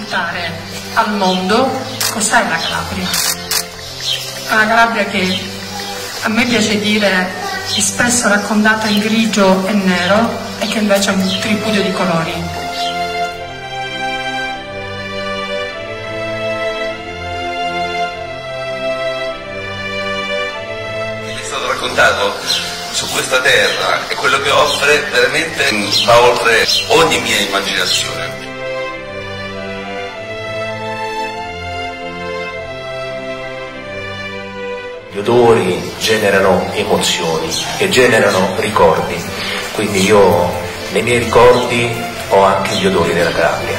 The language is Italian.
raccontare al mondo cos'è la Calabria. Una Calabria che a me piace dire spesso raccontata in grigio e nero e che invece è un tripudio di colori. Mi è stato raccontato su questa terra e quello che offre veramente va oltre ogni mia immaginazione. Gli odori generano emozioni e generano ricordi, quindi io nei miei ricordi ho anche gli odori della Calabria.